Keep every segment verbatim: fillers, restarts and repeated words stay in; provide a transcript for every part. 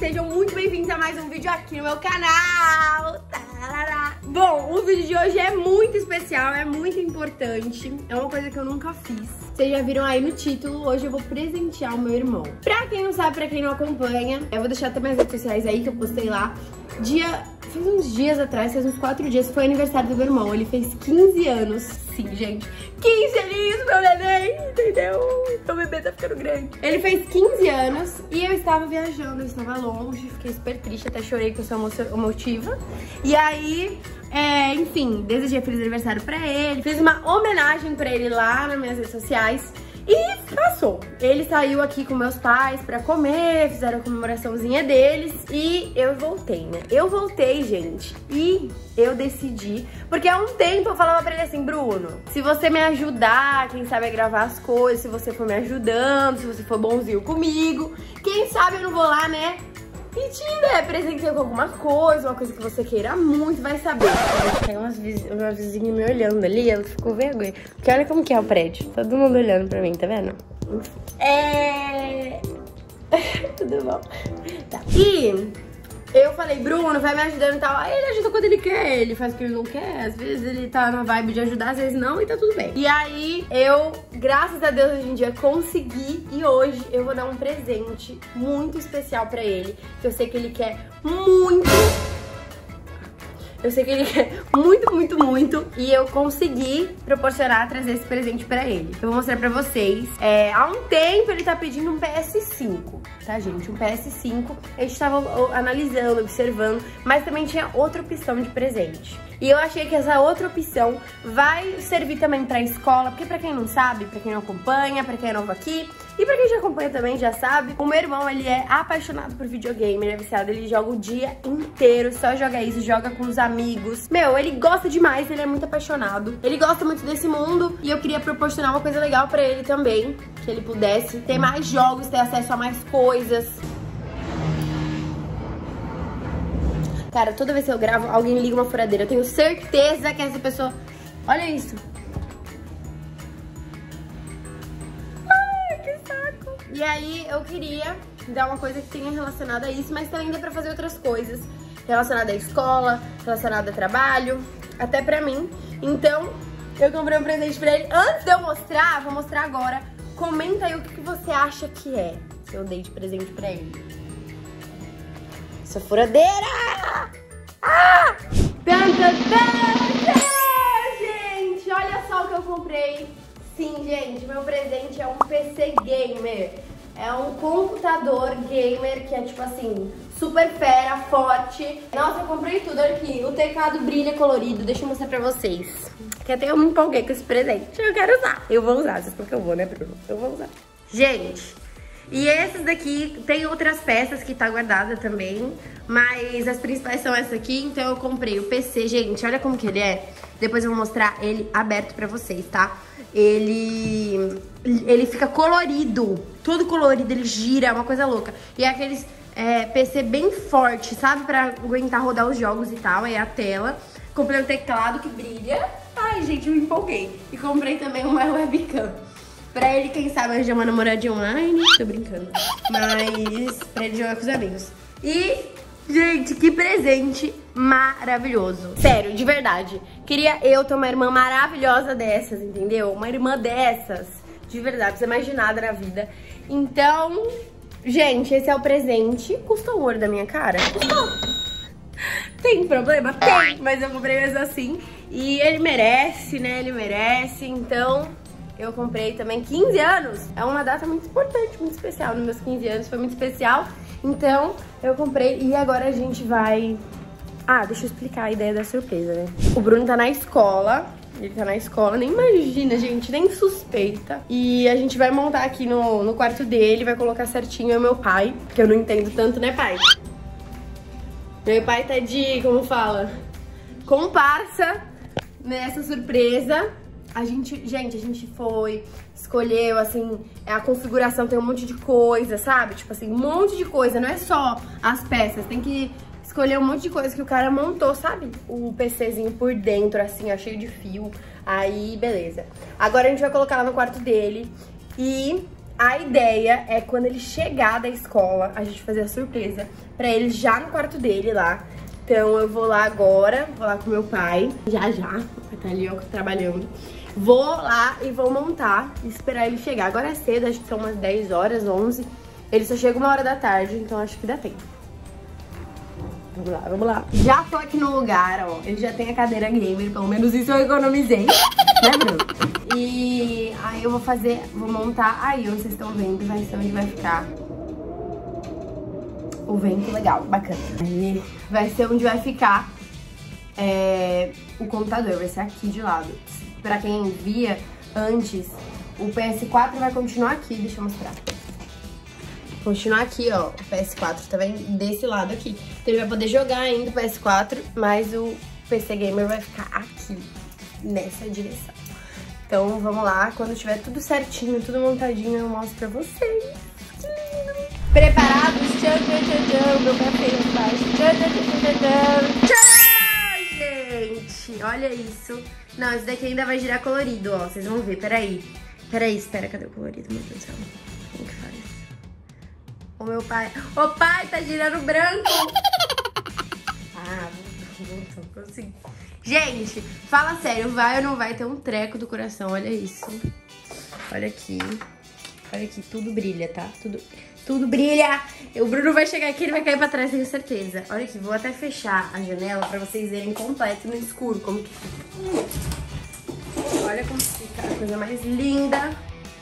sejam muito bem-vindos a mais um vídeo aqui no meu canal. Tarará. Bom, o vídeo de hoje é muito especial, é muito importante, é uma coisa que eu nunca fiz. Vocês já viram aí no título, hoje eu vou presentear o meu irmão. Pra quem não sabe, pra quem não acompanha, eu vou deixar também as redes sociais aí que eu postei lá. Dia... Faz uns dias atrás, faz uns quatro dias, foi aniversário do meu irmão. Ele fez quinze anos. Sim, gente. quinze aninhos, meu neném, entendeu? Meu bebê tá ficando grande. Ele fez quinze anos e eu estava viajando, eu estava longe. Fiquei super triste, até chorei com essa emotiva. E aí, é, enfim, desejei feliz aniversário pra ele. Fiz uma homenagem pra ele lá nas minhas redes sociais. E passou. Ele saiu aqui com meus pais pra comer, fizeram a comemoraçãozinha deles e eu voltei, né? Eu voltei, gente, e eu decidi, porque há um tempo eu falava pra ele assim, Bruno, se você me ajudar, quem sabe a gravar as coisas, se você for me ajudando, se você for bonzinho comigo, quem sabe eu não vou lá, né? E te né, presenteio com alguma coisa, uma coisa que você queira muito, vai saber. Tem umas viz... uma vizinha me olhando ali, ela ficou vergonha. Porque olha como que é o prédio, todo mundo olhando pra mim, tá vendo? É... Tudo bom? Tá. E eu falei, Bruno, vai me ajudando e tal. Aí ele ajuda quando ele quer, ele faz o que ele não quer. Às vezes ele tá na vibe de ajudar, às vezes não, e tá tudo bem. E aí eu, graças a Deus, hoje em dia consegui. E hoje eu vou dar um presente muito especial pra ele, que eu sei que ele quer muito. Eu sei que ele quer muito, muito, muito. E eu consegui proporcionar, trazer esse presente pra ele. Eu vou mostrar pra vocês. É, há um tempo ele tá pedindo um P S cinco, tá, gente? Um P S cinco. A gente tava analisando, observando, mas também tinha outra opção de presente. E eu achei que essa outra opção vai servir também pra escola, porque pra quem não sabe, pra quem não acompanha, pra quem é novo aqui, e pra quem já acompanha também já sabe, o meu irmão, ele é apaixonado por videogame, ele é viciado, ele joga o dia inteiro, só joga isso, joga com os amigos. Meu, ele gosta demais, ele é muito apaixonado, ele gosta muito desse mundo, e eu queria proporcionar uma coisa legal pra ele também, que ele pudesse ter mais jogos, ter acesso a mais coisas. Cara, toda vez que eu gravo, alguém liga uma furadeira. Eu tenho certeza que essa pessoa... Olha isso. Ai, que saco. E aí, eu queria dar uma coisa que tenha relacionada a isso, mas também dá pra fazer outras coisas. Relacionada à escola, relacionada a trabalho, até pra mim. Então, eu comprei um presente pra ele. Antes de eu mostrar, vou mostrar agora. Comenta aí o que você acha que é que eu dei de presente pra ele. Essa furadeira! Ah! Tan, tan, tan. É, gente, olha só o que eu comprei. Sim, gente, meu presente é um P C gamer. É um computador gamer que é tipo assim, super fera, forte. Nossa, eu comprei tudo, olha aqui. O teclado brilha colorido, deixa eu mostrar pra vocês. Que até eu me empolguei com esse presente. Eu quero usar. Eu vou usar, vocês porque eu vou, né, Bruno? Eu vou usar. Gente... E esses daqui, tem outras peças que tá guardada também, mas as principais são essas aqui, então eu comprei o P C. Gente, olha como que ele é. Depois eu vou mostrar ele aberto pra vocês, tá? Ele, ele fica colorido, todo colorido, ele gira, é uma coisa louca. E é aqueles é, P C bem forte, sabe? Pra aguentar rodar os jogos e tal, aí a tela. Comprei um teclado que brilha. Ai, gente, eu me empolguei. E comprei também uma webcam. Pra ele, quem sabe, arranjar uma namoradinha online. Tô brincando. Mas pra ele jogar com os amigos. E, gente, que presente maravilhoso. Sério, de verdade. Queria eu ter uma irmã maravilhosa dessas, entendeu? Uma irmã dessas. De verdade, pra ser mais de nada na vida. Então, gente, esse é o presente. Custou o ouro da minha cara? Custou. Tem problema? Tem. Mas eu comprei mesmo assim. E ele merece, né? Ele merece, então... Eu comprei também quinze anos. É uma data muito importante, muito especial. Nos meus quinze anos foi muito especial. Então, eu comprei e agora a gente vai... Ah, deixa eu explicar a ideia da surpresa, né? O Bruno tá na escola. Ele tá na escola, nem imagina, gente, nem suspeita. E a gente vai montar aqui no, no quarto dele, vai colocar certinho o meu pai. Que eu não entendo tanto, né, pai? Meu pai tá de, como fala? Comparsa nessa surpresa. A gente, gente, a gente foi, escolheu, assim, a configuração tem um monte de coisa, sabe? Tipo assim, um monte de coisa, não é só as peças, tem que escolher um monte de coisa que o cara montou, sabe? O PCzinho por dentro, assim, ó, cheio de fio, aí beleza. Agora a gente vai colocar lá no quarto dele e a ideia é quando ele chegar da escola, a gente fazer a surpresa pra ele já no quarto dele lá. Então eu vou lá agora, vou lá com meu pai, já já, vai estar ali ó, trabalhando. Vou lá e vou montar e esperar ele chegar. Agora é cedo, acho que são umas dez horas, onze. Ele só chega uma hora da tarde, então acho que dá tempo. Vamos lá, vamos lá. Já tô aqui no lugar, ó. Ele já tem a cadeira gamer, pelo menos isso eu economizei. Né, Bruno? E aí eu vou fazer, vou montar aí onde vocês estão vendo, vai ser onde vai ficar o vento legal, bacana. Aí vai ser onde vai ficar é, o computador, vai ser aqui de lado. Pra quem via antes, o P S quatro vai continuar aqui, deixa eu mostrar. Continuar aqui, ó, o P S quatro, tá vendo? Desse lado aqui. Então ele vai poder jogar ainda o P S quatro, mas o P C Gamer vai ficar aqui, nessa direção. Então vamos lá, quando tiver tudo certinho, tudo montadinho, eu mostro pra vocês. Que lindo! Preparados? Tchau, tchau, tchau, tchau. Meu pé feio embaixo. Tchau, tchau, tchau, tchau, tchau. Gente, olha isso. Não, esse daqui ainda vai girar colorido, ó. Vocês vão ver, peraí. Peraí, espera, cadê o colorido? Meu Deus do céu. Como que faz? O meu pai... Ô pai, tá girando branco! Ah, não consegui. Gente, fala sério, vai ou não vai ter um treco do coração? Olha isso. Olha aqui. Olha aqui, tudo brilha, tá? Tudo, tudo brilha! O Bruno vai chegar aqui, ele vai cair pra trás, tenho certeza. Olha aqui, vou até fechar a janela pra vocês verem completo no escuro como que fica. Olha como fica a coisa mais linda.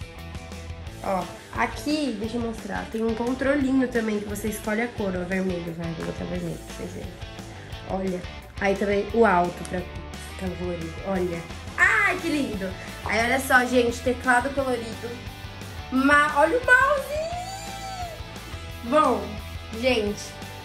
Ó, aqui, deixa eu mostrar, tem um controlinho também que você escolhe a cor, ó, vermelho, vai, vou botar vermelho pra vocês verem. Olha, aí também o alto pra ficar colorido, olha. Ai, que lindo! Aí olha só, gente, teclado colorido. Ma olha o mouse! Bom, gente,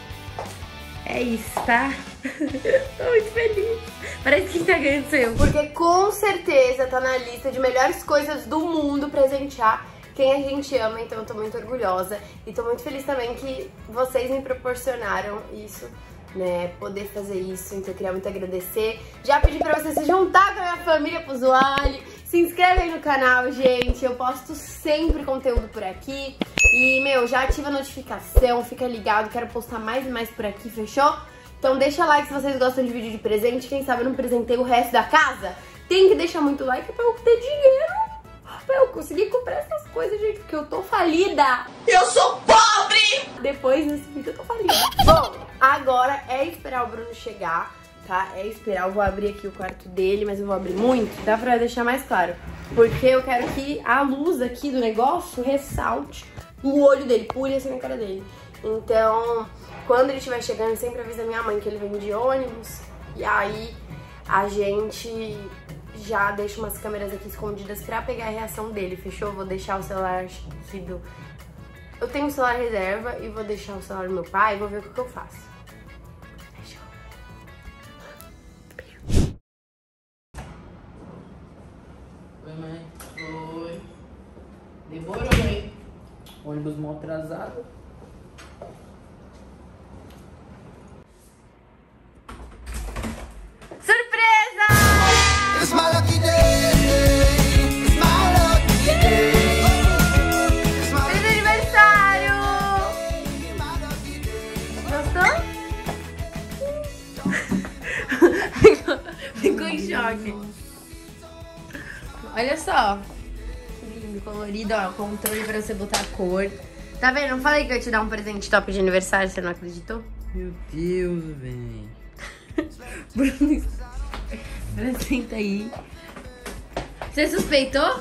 é isso, tá? Tô muito feliz. Parece que quem tá ganhando sou eu. Porque com certeza tá na lista de melhores coisas do mundo presentear quem a gente ama, então eu tô muito orgulhosa. E tô muito feliz também que vocês me proporcionaram isso, né, poder fazer isso, então eu queria muito agradecer. Já pedi pra você se juntar com a minha família pro Zoali. Se inscreve aí no canal, gente, eu posto sempre conteúdo por aqui. E, meu, já ativa a notificação, fica ligado, quero postar mais e mais por aqui, fechou? Então deixa like se vocês gostam de vídeo de presente, quem sabe eu não presentei o resto da casa. Tem que deixar muito like pra eu ter dinheiro, pra eu conseguir comprar essas coisas, gente, porque eu tô falida. Eu sou pobre! Depois desse vídeo eu tô falida. Bom, agora é esperar o Bruno chegar, tá? É esperar, eu vou abrir aqui o quarto dele, mas eu vou abrir muito, dá pra deixar mais claro. Porque eu quero que a luz aqui do negócio ressalte o olho dele, pule assim na cara dele. Então, quando ele estiver chegando, eu sempre aviso a minha mãe que ele vem de ônibus. E aí, a gente já deixa umas câmeras aqui escondidas pra pegar a reação dele, fechou? Vou deixar o celular aqui do... Eu tenho o celular reserva e vou deixar o celular do meu pai e vou ver o que eu faço. Fechou? Oi, mãe. Oi. Demorou, hein? Ônibus mal atrasado. Surpresa! It's my lucky day. It's my lucky day. It's my Feliz aniversário! lucky day. Gostou? Ficou em choque. Olha só. Lindo, colorido, ó. Controle pra você botar a cor. Tá vendo? Eu falei que eu ia te dar um presente top de aniversário, você não acreditou? Meu Deus, velho. Bruno, senta aí. Você suspeitou?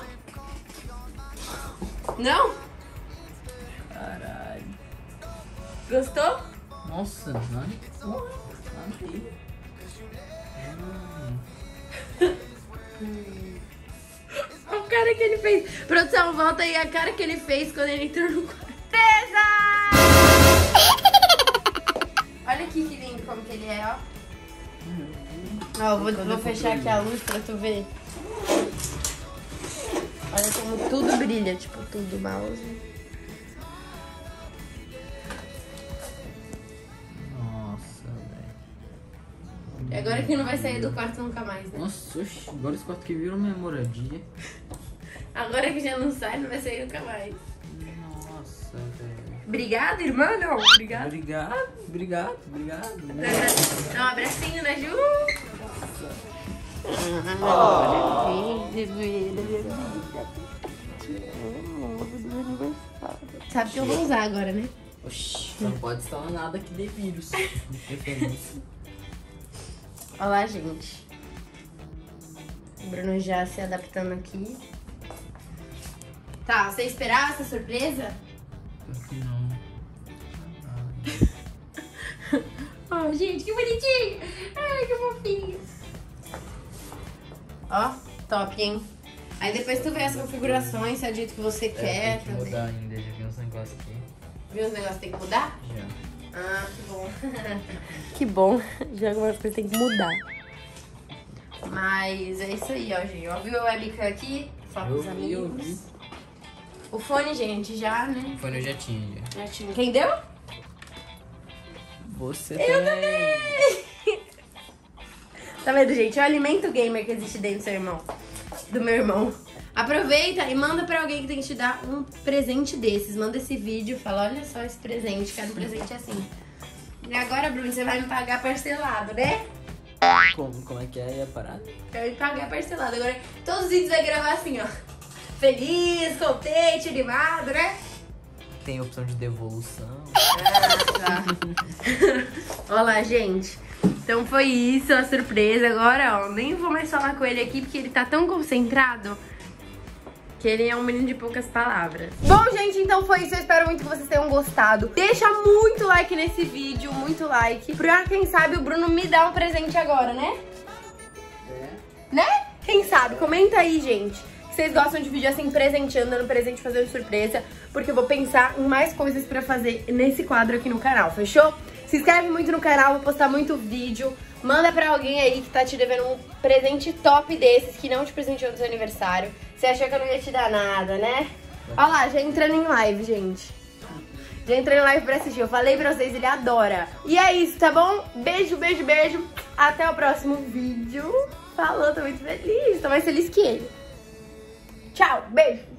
Não? Caralho. Gostou? Nossa, nada. Nada. Hum. Olha a cara que ele fez. Produção, volta aí a cara que ele fez quando ele entrou no quarto. Surpresa! Olha aqui que lindo como que ele é, ó. Ó, vou, vou fechar aqui a luz pra tu ver. Olha como tudo brilha, tipo, tudo, mouse. Nossa, velho. E agora que não vai sair do quarto nunca mais, né? Nossa, oxi, agora esse quarto aqui virou minha moradia. Agora que já não sai, não vai sair nunca mais. velho. Obrigada, irmã? Não, obrigada. Obrigado, obrigado, obrigado. Dá um abracinho, né, Ju? Sabe que eu vou usar agora, né? Oxi, não pode instalar nada que dê vírus. De preferência. Olha lá, gente. O Bruno já se adaptando aqui. Tá, você esperava essa surpresa? Aqui não. Oh, gente, que bonitinho! Ai, que fofinho! Ó, top, hein? Aí depois tu vê as configurações, se é do jeito que você quer. É, tem que também. mudar ainda, já vi uns negócios aqui. Viu os negócios que tem que mudar? Já. Ah, que bom. Que bom. Já algumas coisas tem que mudar. Mas é isso aí, ó, gente. Ó, viu a webcam aqui? Só pros Eu vi, eu amigos. vi. O fone, gente, já, né? Foi no já tinha, já. Já tinha. Quem deu? Você Eu também. Tá vendo, gente? É o alimento gamer que existe dentro do seu irmão. Do meu irmão. Aproveita e manda pra alguém que tem que te dar um presente desses. Manda esse vídeo, fala, olha só esse presente, quero um presente assim. E agora, Bruno, você vai me pagar parcelado, né? Como, como é que é aí a parada? Quero me pagar parcelado. Agora, todos os vídeos vai gravar assim, ó. Feliz, contente, animado, né? Tem opção de devolução. Ah, tá. Olha lá, gente. Então foi isso, a surpresa. Agora, ó, nem vou mais falar com ele aqui, porque ele tá tão concentrado que ele é um menino de poucas palavras. Bom, gente, então foi isso. Eu espero muito que vocês tenham gostado. Deixa muito like nesse vídeo, muito like. Pra quem sabe o Bruno me dá um presente agora, né? É. Né? Quem sabe? Comenta aí, gente. Se vocês gostam de vídeo assim, presenteando, dando presente, fazendo surpresa. Porque eu vou pensar em mais coisas pra fazer nesse quadro aqui no canal, fechou? Se inscreve muito no canal, vou postar muito vídeo. Manda pra alguém aí que tá te devendo um presente top desses, que não te presenteou no seu aniversário. Você achou que eu não ia te dar nada, né? Olha lá, já entrando em live, gente. Já entrei em live pra assistir. Eu falei pra vocês, ele adora. E é isso, tá bom? Beijo, beijo, beijo. Até o próximo vídeo. Falou, tô muito feliz. Tô mais feliz que ele. Tchau, beijo.